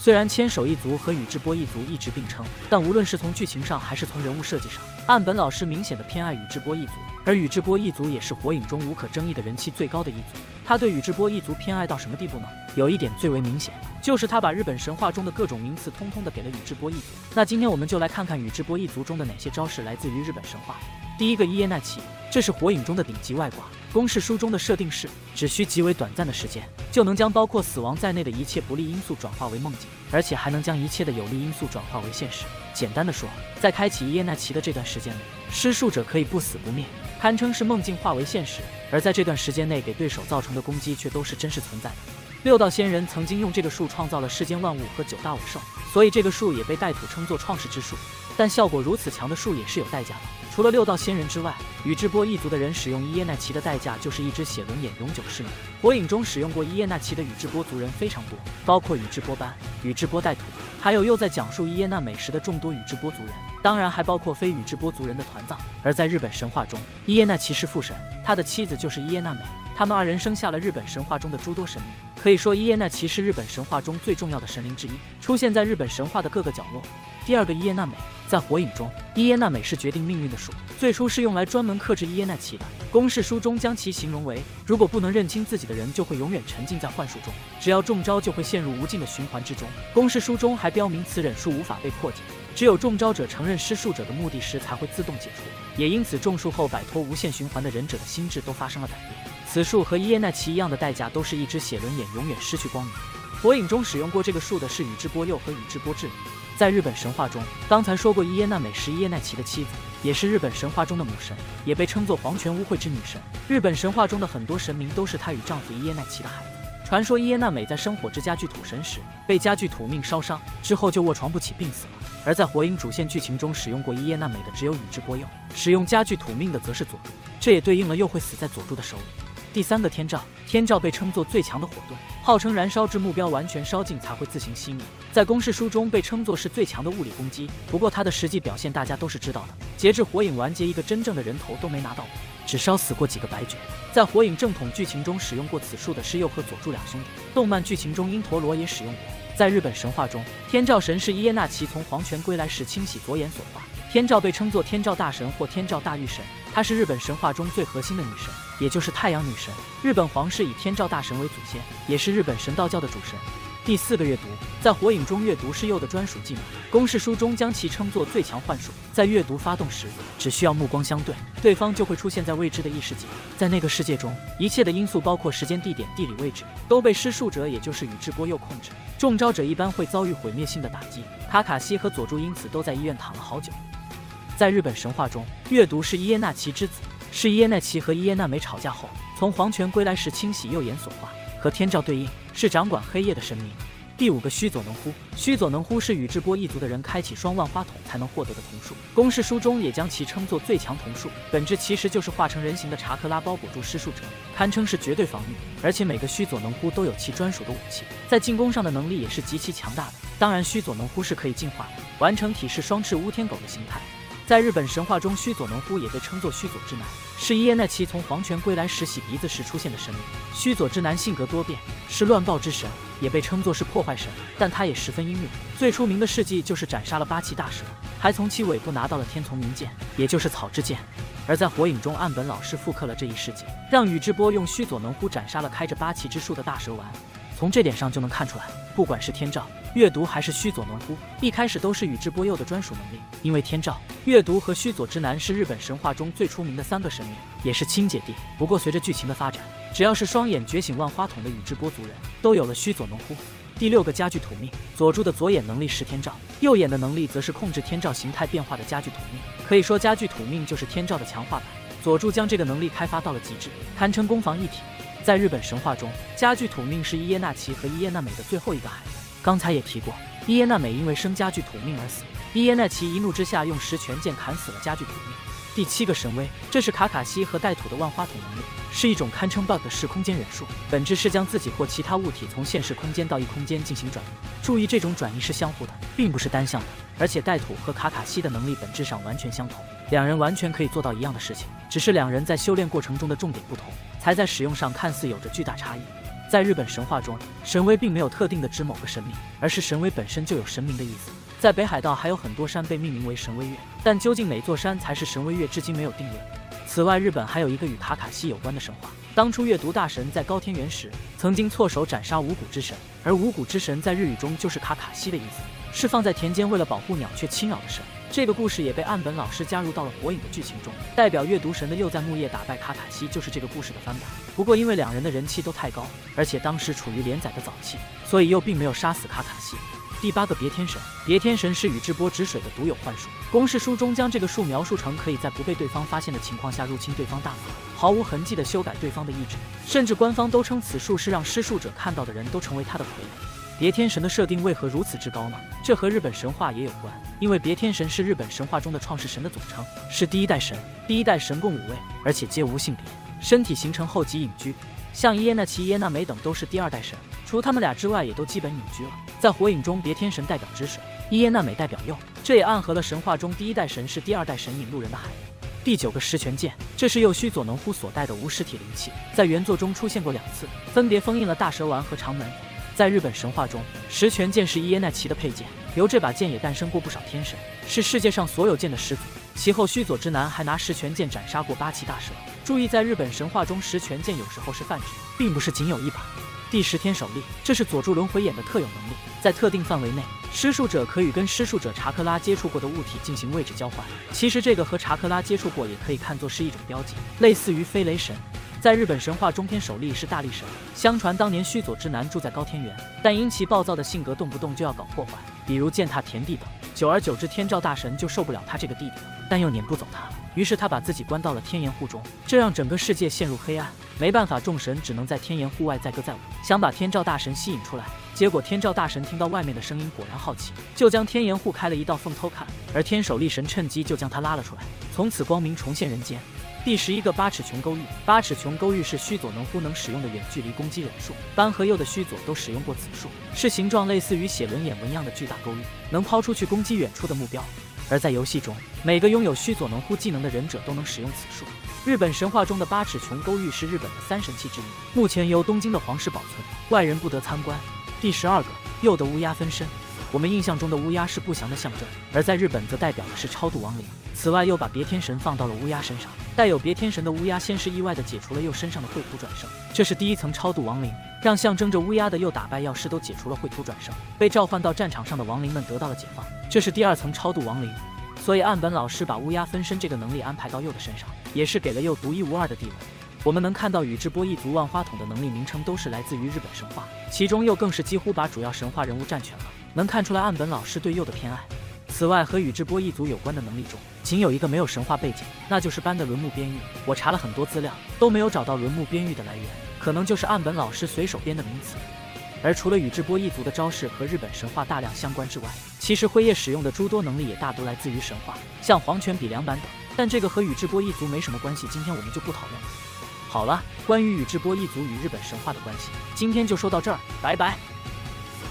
虽然千手一族和宇智波一族一直并称，但无论是从剧情上还是从人物设计上，岸本老师明显的偏爱宇智波一族，而宇智波一族也是火影中无可争议的人气最高的一族。他对宇智波一族偏爱到什么地步呢？有一点最为明显，就是他把日本神话中的各种名词通通的给了宇智波一族。那今天我们就来看看宇智波一族中的哪些招式来自于日本神话。第一个伊耶奈奇，这是火影中的顶级外挂。公式书中的设定是，只需极为短暂的时间，就能将包括死亡在内的一切不利因素转化为梦境，而且还能将一切的有利因素转化为现实。简单的说，在开启伊耶奈奇的这段时间内，施术者可以不死不灭，堪称是梦境化为现实，而在这段时间内给对手造成的攻击却都是真实存在的。六道仙人曾经用这个术创造了世间万物和9大武兽，所以这个术也被带土称作创世之术。但效果如此强的术也是有代价的。除了六道仙人之外，宇智波一族的人使用伊耶奈奇的代价就是一只血轮眼永久失明。火影中使用过伊耶奈奇的宇智波族人非常多，包括宇智波斑、宇智波带土，还有又在讲述伊耶娜美时的众多宇智波族人，当然还包括非宇智波族人的团藏。而在日本神话中，伊耶奈奇是父神，他的妻子就是伊耶娜美，他们二人生下了日本神话中的诸多神灵。可以说伊耶奈奇是日本神话中最重要的神灵之一，出现在日本神话的各个角落。第二个伊耶娜美，在火影中，伊耶娜美是决定命运的术，最初是用来专门克制伊耶奈奇的。公式书中将其形容为，如果不能认清自己的人，就会永远沉浸在幻术中，只要中招就会陷入无尽的循环之中。公式书中还标明此忍术无法被破解，只有中招者承认施术者的目的时才会自动解除，也因此中术后摆脱无限循环的忍者的心智都发生了改变。此术和伊耶奈奇一样的代价，都是一只血轮眼永远失去光明。火影中使用过这个术的是宇智波鼬和宇智波志礼。在日本神话中，刚才说过伊耶娜美是伊耶奈奇的妻子，也是日本神话中的母神，也被称作黄泉污秽之女神。日本神话中的很多神明都是她与丈夫伊耶奈奇的孩子。传说伊耶娜美在生火之家具土神时，被家具土命烧伤，之后就卧床不起病死了。而在火影主线剧情中使用过伊耶娜美的只有宇智波鼬，使用家具土命的则是佐助，这也对应了鼬会死在佐助的手里。第三个天照，天照被称作最强的火盾，号称燃烧至目标完全烧尽才会自行熄灭，在公式书中被称作是最强的物理攻击。不过它的实际表现大家都是知道的，截至火影完结，一个真正的人头都没拿到过，只烧死过几个白绝。在火影正统剧情中使用过此术的是鼬和佐助两兄弟，动漫剧情中因陀罗也使用过。在日本神话中，天照神是伊耶纳奇从黄泉归来时清洗左眼所化，天照被称作天照大神或天照大御神，她是日本神话中最核心的女神，也就是太阳女神。日本皇室以天照大神为祖先，也是日本神道教的主神。第四个阅读，在火影中阅读是鼬的专属技能，公式书中将其称作最强幻术。在阅读发动时，只需要目光相对，对方就会出现在未知的异世界。在那个世界中，一切的因素包括时间、地点、地理位置，都被施术者也就是宇智波鼬控制。中招者一般会遭遇毁灭性的打击，卡卡西和佐助因此都在医院躺了好久。在日本神话中，阅读是伊耶纳奇之子，是伊耶纳奇和伊耶娜美吵架后从黄泉归来时清洗右眼所化，和天照对应，是掌管黑夜的神明。第五个须佐能乎，须佐能乎是宇智波一族的人开启双万花筒才能获得的瞳术，公式书中也将其称作最强瞳术，本质其实就是化成人形的查克拉包裹住施术者，堪称是绝对防御。而且每个须佐能乎都有其专属的武器，在进攻上的能力也是极其强大的。当然须佐能乎是可以进化的，完成体式双翅乌天狗的形态。在日本神话中，须佐能乎也被称作须佐之男，是伊耶奈奇从黄泉归来时洗鼻子时出现的神灵。须佐之男性格多变，是乱暴之神，也被称作是破坏神，但他也十分英勇。最出名的事迹就是斩杀了八岐大蛇，还从其尾部拿到了天丛明剑，也就是草之剑。而在火影中，岸本老师复刻了这一事迹，让宇智波用须佐能乎斩杀了开着八岐之术的大蛇丸。从这点上就能看出来，不管是天照、阅读还是须佐能乎，一开始都是宇智波鼬的专属能力。因为天照、阅读和须佐之男是日本神话中最出名的三个神明，也是亲姐弟。不过随着剧情的发展，只要是双眼觉醒万花筒的宇智波族人，都有了须佐能乎。第六个家具土命，佐助的左眼能力是天照，右眼的能力则是控制天照形态变化的家具土命。可以说家具土命就是天照的强化版，佐助将这个能力开发到了极致，堪称攻防一体。在日本神话中，家具土命是伊耶纳奇和伊耶娜美的最后一个孩子。刚才也提过，伊耶娜美因为生家具土命而死，伊耶奈奇一怒之下用十拳剑砍死了家具土命。第七个神威，这是卡卡西和带土的万花筒能力，是一种堪称 bug 的时空间忍术，本质是将自己或其他物体从现实空间到异空间进行转移。注意，这种转移是相互的，并不是单向的，而且带土和卡卡西的能力本质上完全相同，两人完全可以做到一样的事情，只是两人在修炼过程中的重点不同，才在使用上看似有着巨大差异。 在日本神话中，神威并没有特定的指某个神明，而是神威本身就有神明的意思。在北海道还有很多山被命名为神威岳，但究竟哪座山才是神威岳，至今没有定论。此外，日本还有一个与卡卡西有关的神话。当初月读大神在高天原时，曾经错手斩杀五谷之神，而五谷之神在日语中就是卡卡西的意思，是放在田间为了保护鸟雀侵扰的神。这个故事也被岸本老师加入到了火影的剧情中。代表月读神的又在木叶打败卡卡西，就是这个故事的翻版。不过因为两人的人气都太高，而且当时处于连载的早期，所以又并没有杀死卡卡西。第8个别天神，别天神是宇智波止水的独有幻术。公式书中将这个术描述成可以在不被对方发现的情况下入侵对方大脑，毫无痕迹地修改对方的意志，甚至官方都称此术是让施术者看到的人都成为他的傀儡。别天神的设定为何如此之高呢？这和日本神话也有关，因为别天神是日本神话中的创世神的总称，是第1代神。第1代神共5位，而且皆无性别，身体形成后即隐居。像伊耶那奇、伊耶那美等都是第2代神，除他们俩之外，也都基本隐居了。在火影中，别天神代表止水，伊耶那美代表右，这也暗合了神话中第1代神是第2代神引路人的含义。第9个十全剑，这是右须佐能乎所带的无实体灵器，在原作中出现过2次，分别封印了大蛇丸和长门。在日本神话中，十全剑是伊耶那奇的佩剑，由这把剑也诞生过不少天神，是世界上所有剑的始祖。其后须佐之男还拿十全剑斩杀过8岐大蛇。注意，在日本神话中，十全剑有时候是泛指，并不是仅有一把。第10天手力，这是佐助轮回眼的特有能力，在特定范围内，施术者可与跟施术者查克拉接触过的物体进行位置交换。其实这个和查克拉接触过也可以看作是一种标记，类似于飞雷神。在日本神话中，天守力是大力神。相传当年须佐之男住在高天原，但因其暴躁的性格，动不动就要搞破坏，比如践踏田地等。久而久之，天照大神就受不了他这个弟弟了，但又撵不走他，于是他把自己关到了天岩户中，这让整个世界陷入黑暗。没办法，众神只能在天岩户外载歌载舞，想把天照大神吸引出来。结果天照大神听到外面的声音，果然好奇，就将天岩户开了一道缝偷看，而天守力神趁机就将他拉了出来，从此光明重现人间。第11个八尺琼勾玉，八尺琼勾玉是须佐能乎能使用的远距离攻击忍术，斑和右的须佐都使用过此术，是形状类似于写轮眼纹样的巨大勾玉，能抛出去攻击远处的目标。而在游戏中，每个拥有须佐能乎技能的忍者都能使用此术。日本神话中的八尺琼勾玉是日本的3神器之一，目前由东京的皇室保存，外人不得参观。第12个右的乌鸦分身，我们印象中的乌鸦是不祥的象征，而在日本则代表的是超度亡灵。此外，又把别天神放到了乌鸦身上，带有别天神的乌鸦先是意外地解除了右身上的秽土转生，这是第1层超度亡灵，让象征着乌鸦的右打败药师都解除了秽土转生，被召唤到战场上的亡灵们得到了解放，这是第2层超度亡灵。所以岸本老师把乌鸦分身这个能力安排到右的身上，也是给了右独一无二的地位。我们能看到宇智波一族万花筒的能力名称都是来自于日本神话，其中右更是几乎把主要神话人物占全了，能看出来岸本老师对右的偏爱。此外，和宇智波一族有关的能力中，仅有一个没有神话背景，那就是斑的轮木边玉。我查了很多资料，都没有找到轮木边玉的来源，可能就是岸本老师随手编的名词。而除了宇智波一族的招式和日本神话大量相关之外，其实辉夜使用的诸多能力也大多来自于神话，像黄泉比良版等，但这个和宇智波一族没什么关系，今天我们就不讨论了。好了，关于宇智波一族与日本神话的关系，今天就说到这儿，拜拜。